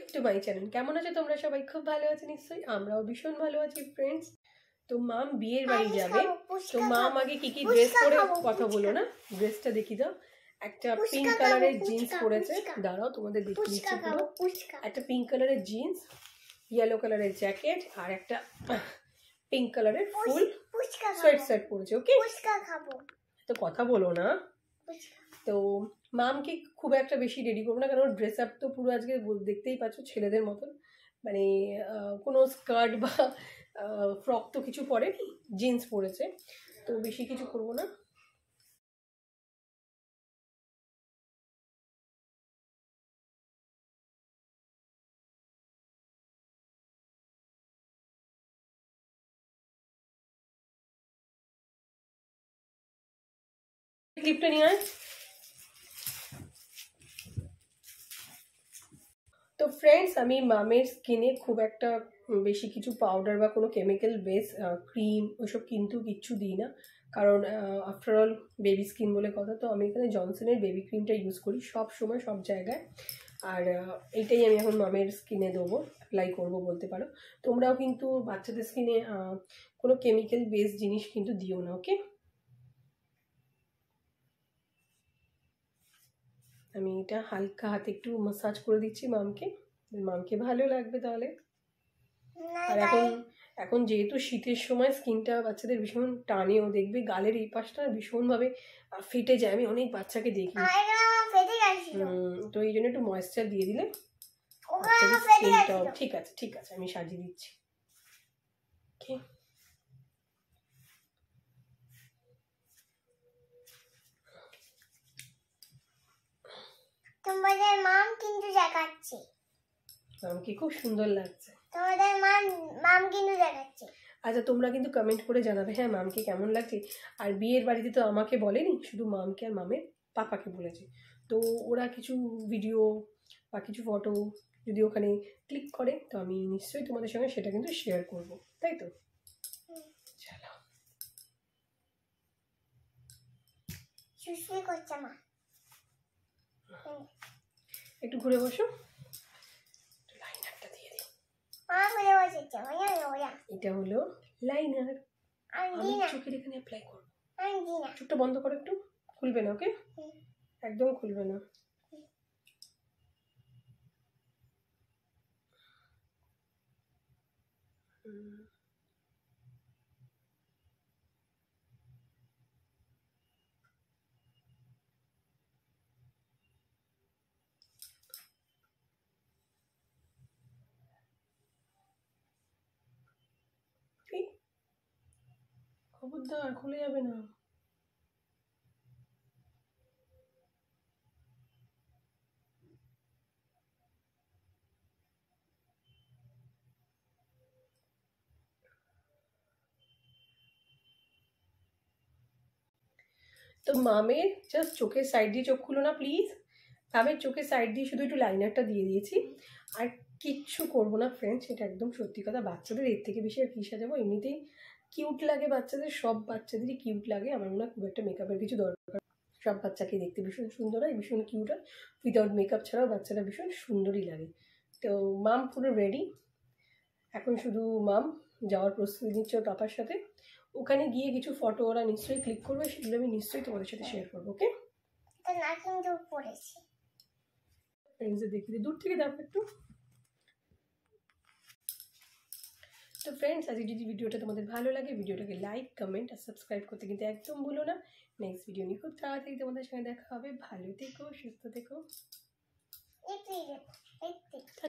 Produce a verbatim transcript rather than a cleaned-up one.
To my channel. কেমন আছো তোমরা সবাই? খুব ভালো আছো নিশ্চয়ই, আমরাও ভীষণ ভালো আছি ফ্রেন্ডস। তো মাম বিয়ের বাড়ি যাবে, তো মাম আগে কি কি ড্রেস পরে কথা বলো না, ড্রেসটা দেখি দাও। একটা পিঙ্ক কালারের জিন্স পরেছে, দাঁড়াও তোমাদের দেখিয়ে দিচ্ছি পুরো। একটা পিঙ্ক কালারের জিন্স, ইয়েলো কালারের জ্যাকেট আর একটা পিঙ্ক কালারের ফুল সোয়েট শার্ট পরেছে। ওকে, তো কথা বলো না। তো মামকে খুব একটা বেশি রেডি করবো না, কারণ ড্রেস আপ তো পুরো আজকে দেখতেই পাচ্ছ ছেলেদের মতন, মানে কোনো স্কার্ট বা ফ্রক তো কিছু পরেনি, জিন্স পরেছে, তো বেশি কিছু করবো না। ক্লিপটা নিয়ে আয়। তো ফ্রেন্ডস, আমি মামের স্কিনে খুব একটা বেশি কিছু পাউডার বা কোনো কেমিক্যাল বেস ক্রিম ওইসব কিন্তু কিচ্ছু দিই না, কারণ আফটারঅল বেবি স্কিন বলে কথা। তো আমি এখানে জনসনের বেবি ক্রিমটা ইউজ করি সব সময় সব জায়গায়, আর এইটাই আমি এখন মামের স্কিনে দেবো, অ্যাপ্লাই করবো বলতে পারো। তোমরাও কিন্তু বাচ্চাদের স্কিনে কোনো কেমিক্যাল বেস জিনিস কিন্তু দিও না। ওকে, আমি এটা হালকা হাতে একটু মাসাজ করে দিচ্ছি মামকে, মামকে ভালো লাগবে তাহলে। আর এখন এখন যেহেতু শীতের সময় স্কিনটা বাচ্চাদের ভীষণ টানেও, দেখবে গালের এই পাশটা ভীষণভাবে ফেটে যায়, আমি অনেক বাচ্চাকে দেখি। তো এই জন্য একটু ময়েশ্চার দিয়ে দিলে স্কিনটাও ঠিক আছে। ঠিক আছে, আমি সাজিয়ে দিচ্ছি। ওকে, তোমাদের মাম কিন্তু দেখাচ্ছে, মামকে খুব সুন্দর লাগছে। তোমাদের মাম মাম কিন্তু দেখাচ্ছে। আচ্ছা, তোমরা কিন্তু কমেন্ট করে জানাবে হ্যাঁ মামকে কেমন লাগছে। আর বিয়ের বাড়িতে তো আমাকে বলেনি, শুধু মামকে আর মামের পাপাকে বলেছে। তো ওরা কিছু ভিডিও বা কিছু ফটো যদি ওখানে ক্লিক করে, তো আমি নিশ্চয়ই তোমাদের সঙ্গে সেটা কিন্তু শেয়ার করব, তাই তো? চলো, সুশ্রী করছে মা, একটু ঘুরে বসো, লাইনারটা দিয়ে দিই। মা ঘুরে বসেছে, ওয়া ওয়া এটা হলো লাইনার, আমি চোখের এখানে অ্যাপ্লাই করব। চোখটা বন্ধ করো, একটু খুলবে না। ওকে, একদম খুলবে না। খবরদার খুলে যাবে না। তো মামের জাস্ট চোখের সাইড দিয়ে চোখ খুলো না প্লিজ। মামের চোখের সাইড দিয়ে শুধু একটু লাইনারটা দিয়ে দিয়েছি, আর কিচ্ছু করবো না ফ্রেন্ডস, এটা একদম সত্যি কথা। বাচ্চাদের এর থেকে বেশি আর কী সাজাবো, এমনিতেই কিউট লাগে বাচ্চাদের, সব বাচ্চাদেরই কিউট লাগে। আমার মনে হয় খুব একটা মেকআপের কিছু দরকার, সব বাচ্চাকে দেখতে ভীষণ সুন্দর হয়, ভীষণ কিউট হয়। উইদাউট মেকআপ ছাড়াও বাচ্চারা ভীষণ সুন্দরই লাগে। তো মাম পুরো রেডি, এখন শুধু মাম যাওয়ার প্রস্তুতি নিচ্ছে ওর পাপার সাথে। ওখানে গিয়ে কিছু ফটো ওরা নিশ্চয়ই ক্লিক করবে, সেগুলো আমি নিশ্চয়ই তোমাদের সাথে শেয়ার করবো। ওকে, না কিন্তু পড়েছি ফ্রেন্ডসদের দেখি দূর থেকে দেখো একটু। তো ফ্রেন্ডস, আজকে যদি ভিডিওটা তোমাদের ভালো লাগে, ভিডিওটাকে লাইক কমেন্ট আর সাবস্ক্রাইব করতে কিন্তু একদম ভুলো না। নেক্সট ভিডিও নিয়ে খুব তাড়াতাড়ি তোমাদের সঙ্গে দেখা হবে। ভালো থেকো, সুস্থ থেকো।